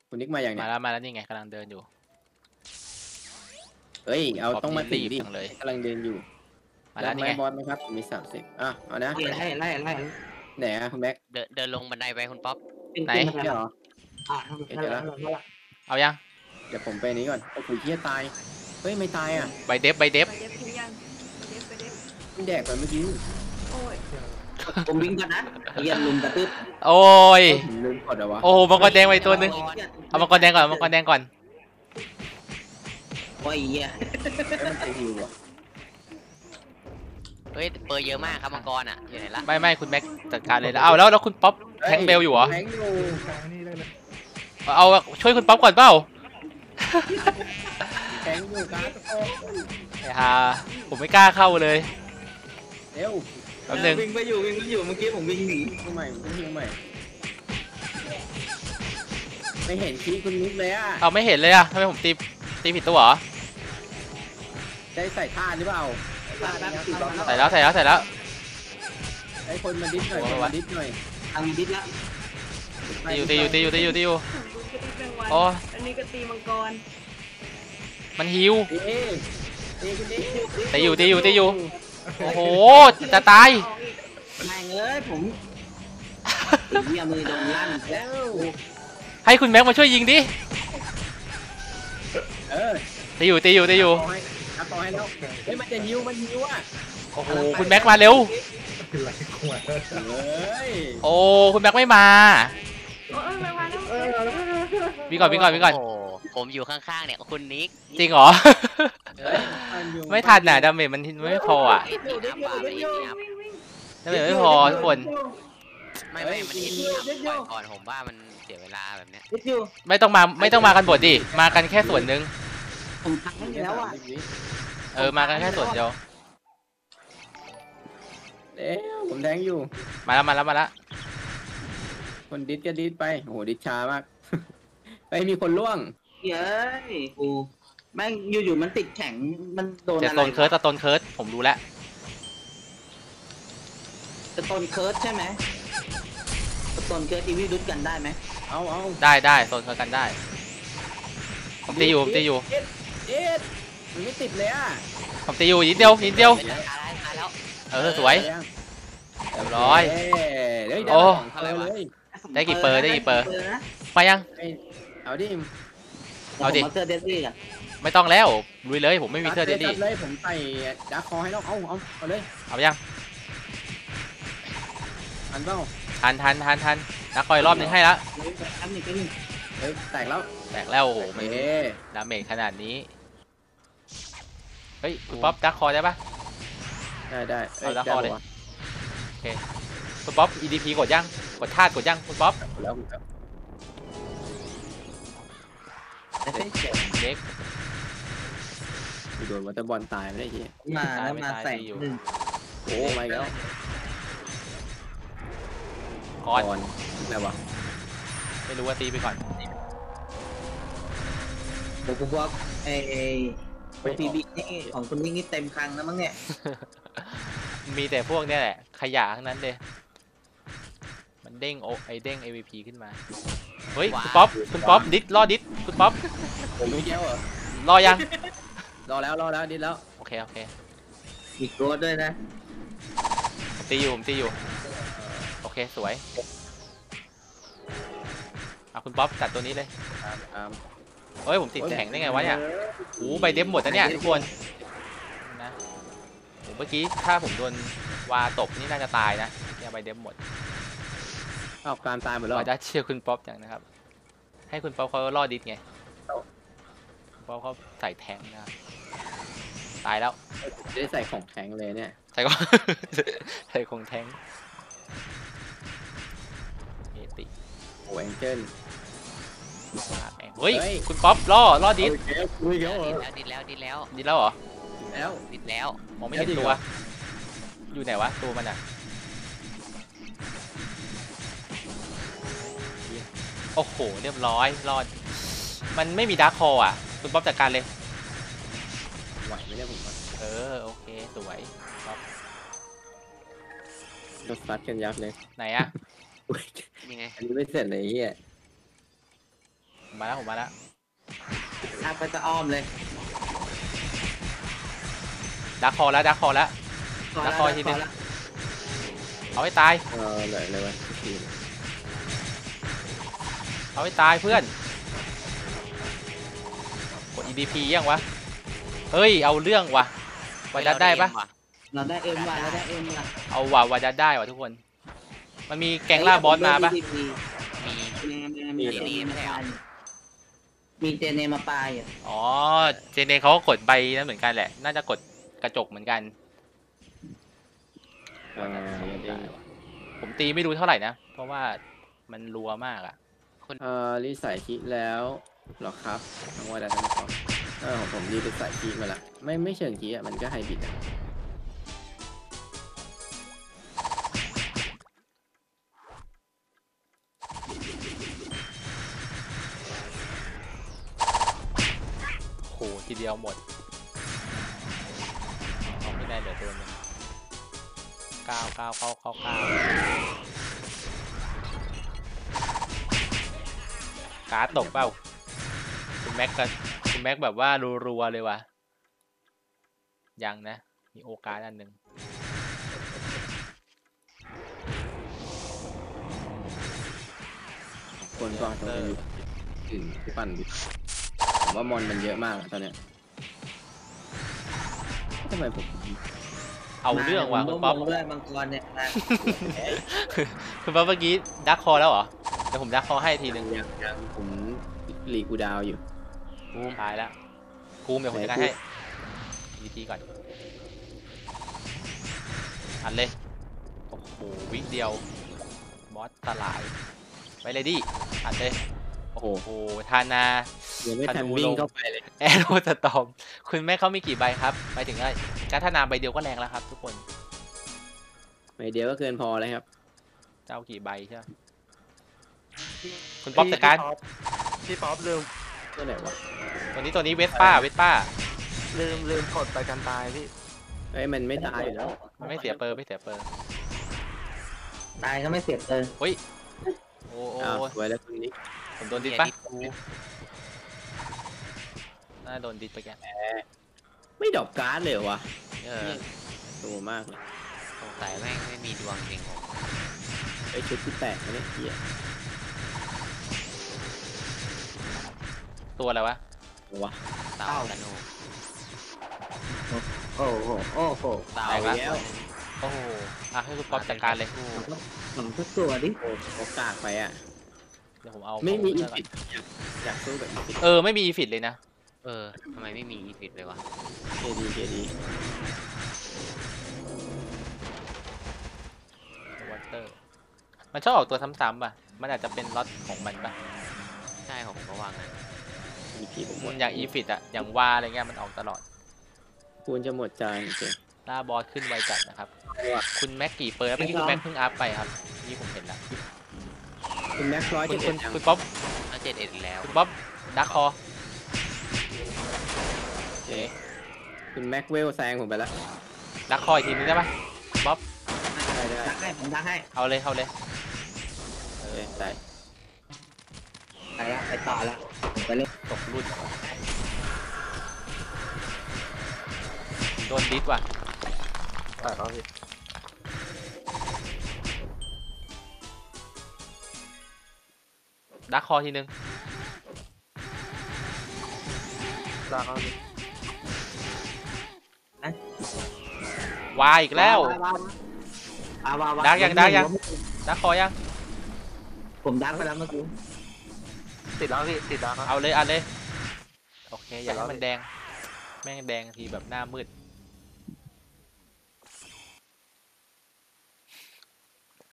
คุณนิกมาอย่างเนี้ยมาแล้วนี่ไงกำลังเดินอยู่เฮ้ยเอาต้องมาตีดิเลยกำลังเดินอยู่มาแล้วนี่ไงบอสไหมครับมี30เอานะไล่ไหนอะคุณแม็กเดินลงบันไดไปคุณป๊อปไหนใช่เหรอเอายังเดี๋ยวผมไปนี้ก่อนโอ้โหเฮียตายเฮ้ยไม่ตายอ่ะใบเดฟไปเด็บทิ้งยังไปเด็บมันแดกไปเมื่อกี้โอ้ยผมวิ่งก่อนนะเยียนลุมกระตึ๊บโอ้ยผมลืมกดเอาวะโอ้มังกรแดงไปตัวนึงเอามังกรแดงก่อนมังกรแดงก่อนโอ้ยเยียมันจะหิวอ่ะเฮ้ยเปอร์เยอะมากครับมังกรอ่ะอยู่ไหนละไม่คุณแม็กจัดการเลยแล้วเอาแล้วคุณป๊อปแทงเบลอยู่เหรอแทงอยู่เอาช่วยคุณป๊อปก่อนเปล่าแทงอยู่ครับโอ้ไอ้ห่าผมไม่กล้าเข้าเลยเร็วแป๊บนึงวิ่งไปอยู่เมื่อกี้ผมวิ่งหนีทำไมมันหิวใหม่ไม่เห็นคีคุณนิกเลยอ่ะเอาไม่เห็นเลยอะทำไมผมตีผิดตัวเหรอได้ใส่ท่าหรือเปล่าใส่แล้วให้คนมาดิฟหน่อยคนมาดิฟหน่อยทางดิสละตีอยู่ดูกระดิ่งแมงวันโอ้อันนี้ก็ตีมังกรมันฮิวตีคุณนิกตีอยู่โอ้โหจะตายออกอีกแม่งเอ้ยผมเยียมือโดนลั่นแล้วให้คุณแม็กมาช่วยยิงดิเออตีอยู่เอาต่อให้แล้วเฮ้ยมันจะหิวอ่ะโอ้โหคุณแม็กมาเร็วเฮ้ยโอ้คุณแม็กไม่มาโอ้ยแมงวันแล้ววิ่งก่อนโอ้โหผมอยู่ข้างๆเนี่ยคุณนิกจริงเหรอเฮ้ยมันอยู่ไม่ทันน่ะดาเมจมันไม่พออ่ะไอ้ตีน้ำปลาไปไอ้ตีน้วิ่งดาเมจไม่พอทุกคนำไม่มันเห็นตีน้ำปล่อยก่อนผมว่ามันเสียเวลาแบบเนี้ยดิสอยู่ไม่ต้องมากันบทดิมากันแค่ส่วนหนึ่งผมพักให้แล้วอ่ะมากันแค่ส่วนเดียวเอ๊ะผมแทงอยู่มาแล้วคนดิสก็ดิสไปโอ้โหดิสช้ามาก ไปมีคนล่วงเย้ยกูแม่งอยู่ๆมันติดแข็งมันโดนเจ็ดอะไรโซนเคิร์ดผมรู้แล้วจะต้นเคิร์ดใช่ไหมจะต้นเคิร์ดอีวิดุดกันได้ไหมเอาได้โซนเคิร์ดกันได้ผมตีอยู่เอ็ดมันไม่ติดเลยอ่ะผมตีอยู่นิดเดียวมาแล้วสวย เรียบร้อยเฮ้ยโอ้อะไรเลยได้กี่เปอร์นะมายังเอาดิเอาดิผมเจอเดซซี่อ่ะไม่ต้องแล้วลุยเลยผมไม่มีเสื้อเดลี่เลยผมใส่ดาร์คคอให้แล้วเอาเลยเอายังอันเปล่าทันนักคอยรอบนึงให้ละอันนี้ก็หนึ่งเฮ้ยแตกแล้วแตกแล้วโอ้โหไม่เอ๊ะดาเมจขนาดนี้เฮ้ยคุณป๊อปดักคอได้ปะได้เอาดาร์คคอเลย คุณป๊อป EDP กดยังกดธาตุกดยังคุณป๊อปแล้วเด็กโดนวัตเตอร์บอลตายไม่ได้ทีมาแล้วมาแสงหนึ่งโอ้ไม่แล้วก่อนอะไรวะไม่รู้ว่าตีไปก่อนผมว่าไอ้พีบีนี่ของคุณนี่เต็มครั้งแล้วมั้งเนี่ยมีแต่พวกเนี้ยแหละขยะทั้งนั้นเลยมันเด้งเด้ง AVP ขึ้นมาเฮ้ยคุณป๊อปดิสรอดิสคุณป๊อปผมไม่เกี่ยวเหรอรอยังรอแล้วดิแล้วโอเคอีกตัวด้วยนะผมตีอยู่โอเคสวยเอาคุณป๊อปจัดตัวนี้เลย เฮ้ยผมติดแข็งได้ไงวะเนี่ยโอ้ใบเดฟหมดนะเนี่ยทุกคนนะผมเมื่อกี้ถ้าผมโดนวาตบนี่น่าจะตายนะเนี่ยใบเดฟหมดเอาการตายหมดแล้วเราจะเชียร์คุณป๊อปอย่างนะครับให้คุณป๊อปเขารอดดิสไงคุณป๊อปเขาใส่แทงนะครับตายแล้วได้ใส่ของแข็งเลยเนี่ยใส่ก็ ใส่คงแทงเอติโอ้แองเจิลเฮ้ยคุณป๊อปล่อดิสคุยเกี่ยวเหรอดิดแล้วดิสแล้วเหรอแล้วดิดแล้วมองไม่เห็นตัว อยู่ไหนวะตัวมันอ่ะโอ้โหเรียบร้อยรอดมันไม่มีดาร์คคออ่ะคุณป๊อปจัดการเลยไหวไหมเนี่ยผมโอเคสวยครับโดนซัดกันยับเลยไหนอะยังไงอันนี้ไม่เสร็จเลยเฮียมาแล้วผมมาแล้วอัพไปจะอ้อมเลยดักคอแล้ว แล้วคอยทีนึง เอาให้ตายเลยวะทีมเอาให้ตายเพื่อนกด EDP ยังวะเฮ้ยเอาเรื่องวะวาดัดได้ปะเราได้เอ็มว่ะเราได้เอ็มว่ะเอาว่ะวาดัดได้ว่ะทุกคน มันมีแกงล่าบอสมาปะมีเจเนมาปลายอ่ะอ๋อเจเนเขาก็กดใบนั้นเหมือนกันแหละ น่าจะกดกระจกเหมือนกัน ผมตีไม่รู้เท่าไหร่นะ เพราะว่ามันรัวมากอะรีใส่คีย์แล้วหรอครับทั้งว่าได้ทั้งสองของผมรีไปใส่คีย์มาละไม่เชิงคีย์อ่ะมันก็ไฮบริดอ่ะโหทีเดียวหมดเอาไม่ได้เดี๋ยวตัวนึง9 เข้าการ์ดตกเปล่าคุณแม็กแบบว่ารัวๆเลยว่ะยังนะมีโอกาสอันหนึ่งคนก็ต้องไปอยู่อื่นปั่นดิผมว่ามอนมันเยอะมากตอนเนี้ยทำไมผมเอาเรื่องว่ะคุณป๊อปด้วยมังกรเนี่ยนะคุณป๊อปเมื่อกี้ดักคอแล้วเหรอเดี๋ยวผมดักคอให้ทีหนึ่งยังผมรีกูดาวอยู่ตายแล้วกูเดี๋ยวผมจะให้ทีก่อนอันเลยโอ้โหวิเดียวบอสตลายไปเลยดิอัดเลยโอ้โหทานายังไม่ทันวิ่งเข้าไปเลยแอโรสตอมคุณแม่เขามีกี่ใบครับหมายถึงว่าการทานาใบเดียวก็แรงแล้วครับทุกคนไม่เดียวก็เกินพอเลยครับเจ้ากี่ใบใช่ไหมคุณป๊อปจัดการพี่ป๊อปลืมตัวไหนวะตัวนี้เวสป้าลืมกดไปกันตายพี่มันไม่ตายอยู่แล้วมันไม่เสียเปอร์ตายก็ไม่เสียบเลยโอ้สวยแล้วคุณนิกผมโดนดิสปะน่าโดนดิสไปแกไม่ดรอปการ์ดเลยเหรอวะ ตัวมากเลยสงสัยแม่งไม่มีดวงจริงผมไอชุดที่แตกมาเนี่ยเฮียตัวอะไรวะวะเต่ากันโนโอ้โหเต่าตายไปแล้แล้ว วโอ้โหให้คุณป๊อปจัดการเลยของทุกตัวดิโอกาสไปอ่ะเดี๋ยวผมเอาไม่มีขอีองฟิตอยากสู้แบบอีฟิตไม่มีอีฟิตเลยนะทำไมไม่มีอีฟิตเลยวะเคดีวอเตอร์มันชอบออกตัวซ้ำๆป่ะมันอาจจะเป็นล็อตของมันป่ะใช่ของผมก็วางนะอีพีผมหมดอย่างอีฟิตอะอย่างวาอะไรเงี้ยมันออกตลอดคูณจะหมดจานจริงล่าบอสขึ้นไวจัดนะครับว่ะคุณแม็กกี่เปอร์เมื่อกี้คุณแม็กเพิ่งอัพไปครับนี่ผมเห็นแล้วคุณแม็กร้อยคุจะณเอ็ดยังคุณป๊อปแล้ว7 เอ็ดแล้วคุณป๊อปดักคอโอเคคุณแม็กเวลแซงผมไปแล้วดักคออีกทีนึงได้ปะป๊อปได้ดักให้ผมดักให้เอาเลยโอเคได้ไปละไปต่อละผมไปเล่นตกรุ่นโดนดิสว่ะแต่ก็พี่ดักคอทีนึงแล้วก็พี่วายอีกแล้ว ดักยังดักคอยังผมดักไปแล้วเมื่อกี้ติดแล้วพี่ติดแล้วครับเอาเลยอัดเลยโอเคอย่าให้มันแดงแม่งแดงทีแบบหน้ามืด